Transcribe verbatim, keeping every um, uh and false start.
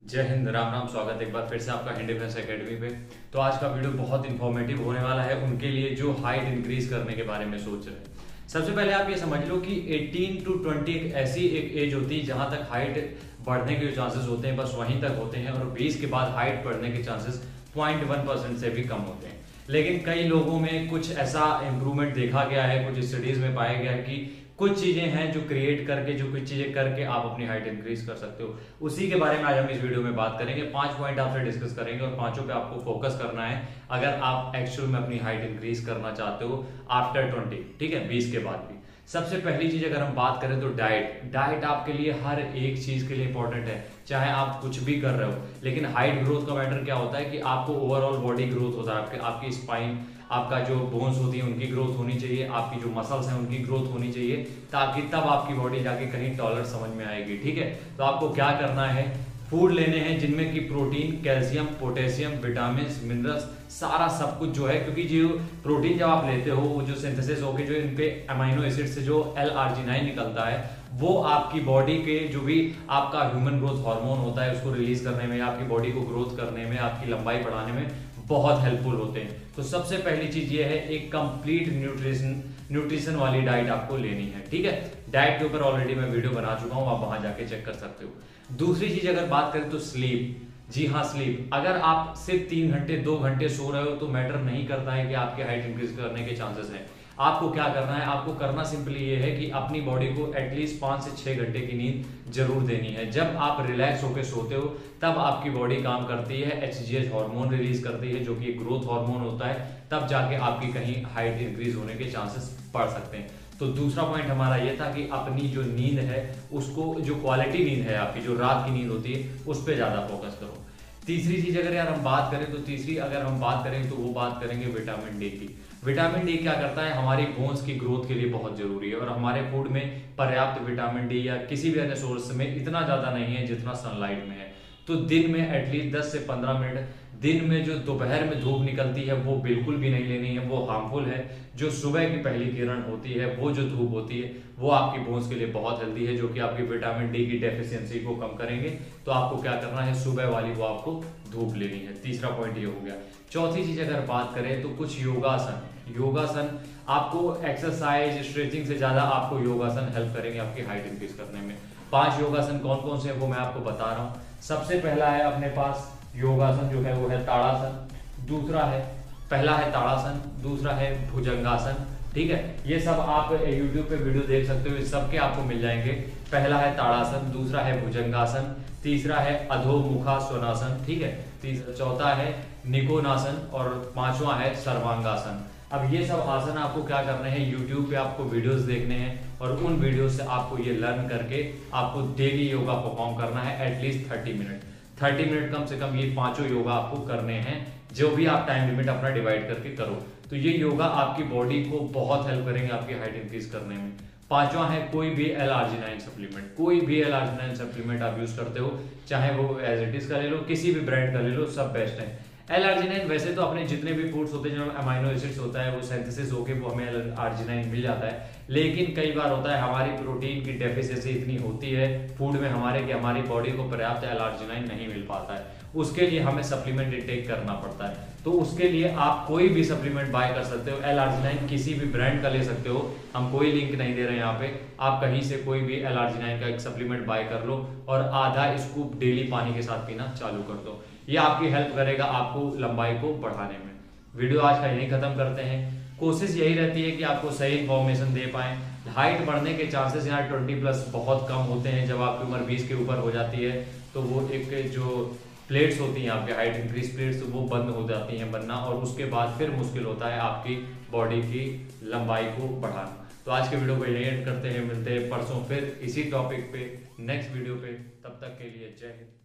जय हिंद, राम राम। स्वागत है एक बार फिर से आपका हिंदी डिफेंस एकेडमी पे। तो आज का वीडियो बहुत इंफॉर्मेटिव होने वाला है उनके लिए जो हाइट इंक्रीज करने के बारे में सोच रहे हैं। सबसे पहले आप ये समझ लो कि अठारह टू बीस एक ऐसी एक एज होती है जहां तक हाइट बढ़ने के चांसेस होते हैं बस वहीं तक होते हैं, और बीस के बाद हाइट बढ़ने के चांसेस पॉइंट वन परसेंट से भी कम होते हैं। लेकिन कई लोगों में कुछ ऐसा इंप्रूवमेंट देखा गया है, कुछ स्टडीज में पाया गया है कि कुछ चीजें हैं जो क्रिएट करके, जो कुछ चीजें करके आप अपनी हाइट इंक्रीज कर सकते हो। उसी के बारे में आज हम इस वीडियो में बात करेंगे। पांच पॉइंट आपसे डिस्कस करेंगे और पांचों पे आपको फोकस करना है अगर आप एक्चुअल में अपनी हाइट इंक्रीज करना चाहते हो आफ्टर ट्वेंटी, ठीक है, बीस के बाद भी। सबसे पहली चीज अगर हम बात करें तो डाइट। डाइट आपके लिए हर एक चीज के लिए इंपॉर्टेंट है, चाहे आप कुछ भी कर रहे हो। लेकिन हाइट ग्रोथ का मैटर क्या होता है कि आपको ओवरऑल बॉडी ग्रोथ होता है, आपके आपकी स्पाइन, आपका जो बोन्स होती है उनकी ग्रोथ होनी चाहिए, आपकी जो मसल्स हैं उनकी ग्रोथ होनी चाहिए, ताकि तब आपकी बॉडी जाके कहीं टॉलर समझ में आएगी। ठीक है, तो आपको क्या करना है, फूड लेने हैं जिनमें कि protein, calcium, potassium, vitamin, minerals, सारा सब कुछ जो है, क्योंकि जो प्रोटीन जब आप लेते हो वो जो सिंथेसिस होके जो इन पे अमाइनो एसिड से जो एल आर्जिनाइन निकलता है वो आपकी बॉडी के जो भी आपका ह्यूमन ग्रोथ हार्मोन होता है उसको रिलीज करने में, आपकी बॉडी को ग्रोथ करने में, आपकी लंबाई बढ़ाने में बहुत हेल्पफुल होते हैं। तो सबसे पहली चीज ये है, एक कंप्लीट न्यूट्रिशन न्यूट्रिशन वाली डाइट आपको लेनी है। ठीक है, डाइट के ऊपर ऑलरेडी मैं वीडियो बना चुका हूं, आप वहां जाके चेक कर सकते हो। दूसरी चीज अगर बात करें तो स्लीप। जी हाँ, स्लीप। अगर आप सिर्फ तीन घंटे दो घंटे सो रहे हो तो मैटर नहीं करता है कि आपके हाइट इंक्रीज करने के चांसेस हैं। आपको क्या करना है, आपको करना सिंपली ये है कि अपनी बॉडी को एटलीस्ट पांच से छह घंटे की नींद जरूर देनी है। जब आप रिलैक्स होकर सोते हो तब आपकी बॉडी काम करती है, एचजीएच हार्मोन रिलीज करती है जो कि ग्रोथ हार्मोन होता है, तब जाके आपकी कहीं हाइट इंक्रीज होने के चांसेस बढ़ सकते हैं। तो दूसरा पॉइंट हमारा ये था कि अपनी जो नींद है उसको, जो क्वालिटी नींद है आपकी, जो रात की नींद होती है उस पर ज्यादा फोकस करो। तीसरी चीज अगर यार हम बात करें तो तीसरी अगर हम बात करें तो वो बात करेंगे विटामिन डी की। विटामिन डी क्या करता है, हमारी बोन्स की ग्रोथ के लिए बहुत जरूरी है, और हमारे फूड में पर्याप्त विटामिन डी या किसी भी अन्य सोर्स में इतना ज्यादा नहीं है जितना सनलाइट में है। तो दिन में एटलीस्ट दस से पंद्रह मिनट, दिन में जो दोपहर में धूप निकलती है वो बिल्कुल भी नहीं लेनी है, वो हार्मफुल है। जो सुबह की पहली किरण होती है, वो जो धूप होती है, वो आपकी बोन्स के लिए बहुत हेल्दी है, जो कि आपकी विटामिन डी की डेफिशिएंसी को कम करेंगे। तो आपको क्या करना है, सुबह वाली वो आपको धूप लेनी है। तीसरा पॉइंट ये हो गया। चौथी चीज अगर बात करें तो कुछ योगासन। योगासन आपको एक्सरसाइज, स्ट्रेचिंग से ज्यादा आपको योगासन हेल्प करेंगे आपकी हाइट इंक्रीज करने में। पांच योगासन कौन कौन से हैं वो मैं आपको बता रहा हूँ। सबसे पहला है अपने पास योगासन जो है वो है ताड़ासन। दूसरा है, पहला है ताड़ासन, दूसरा है भुजंगासन। ठीक है, ये सब आप यूट्यूब पे वीडियो देख सकते हो, इस सब के आपको मिल जाएंगे। पहला है ताड़ासन, दूसरा है भुजंगासन, तीसरा है अधोमुखासनासन, ठीक है, तीसरा चौथा है निकोनासन और पांचवा है सर्वांगासन। अब ये सब आसन आपको क्या करने हैं, यूट्यूब पे आपको वीडियोस देखने हैं और उन वीडियो से आपको ये लर्न करके आपको डेली योगा परफॉर्म करना है at least thirty minute thirty minute कम से कम ये पांचों योगा आपको करने हैं, जो भी आप टाइम लिमिट अपना डिवाइड करके करो। तो ये योगा आपकी बॉडी को बहुत हेल्प करेंगे आपकी हाइट इंक्रीज करने में। पांचवा है कोई भी एल आर्जिनाइन सप्लीमेंट। कोई भी एल आर्जिनाइन सप्लीमेंट आप यूज करते हो, चाहे वो एज इट इज का ले लो, किसी भी ब्रांड का ले लो, सब बेस्ट है। एल आर्जिनाइन वैसे तो अपने जितने भी फूड्स होते हैं जिनमें अमाइनो एसिड्स होता है वो सिंथेसिस होके वो हमें एल आर्जिनाइन मिल जाता है। लेकिन कई बार होता है हमारी प्रोटीन की डेफिशिएंसी इतनी होती है फूड में हमारे कि हमारी बॉडी को पर्याप्त एल आर्जिनाइन नहीं मिल पाता है, उसके लिए हमें सप्लीमेंट इंटेक करना पड़ता है। तो उसके लिए आप कोई भी सप्लीमेंट बाय कर सकते हो। एल आर्जिनाइन किसी भी ब्रांड का ले सकते हो, हम कोई लिंक नहीं दे रहे हैं यहाँ पे। आप कहीं से कोई भी एल आर्जिनाइन का एक सप्लीमेंट बाय कर लो और आधा स्कूप डेली पानी के साथ पीना चालू कर दो। ये आपकी हेल्प करेगा आपको लंबाई को बढ़ाने में। वीडियो आज का यही खत्म करते हैं। कोशिश यही रहती है कि आपको सही इन्फॉर्मेशन दे पाएं। हाइट बढ़ने के चांसेस यहाँ ट्वेंटी प्लस बहुत कम होते हैं। जब आपकी उम्र बीस के ऊपर हो जाती है तो वो एक जो प्लेट्स होती हैं आपके हाइट इंक्रीज प्लेट्स, वो बंद हो जाती हैं बनना, और उसके बाद फिर मुश्किल होता है आपकी बॉडी की लंबाई को बढ़ाना। तो आज के वीडियो को यही एंड करते हैं, मिलते हैं परसों फिर इसी टॉपिक पे नेक्स्ट वीडियो पे। तब तक के लिए जय हिंद।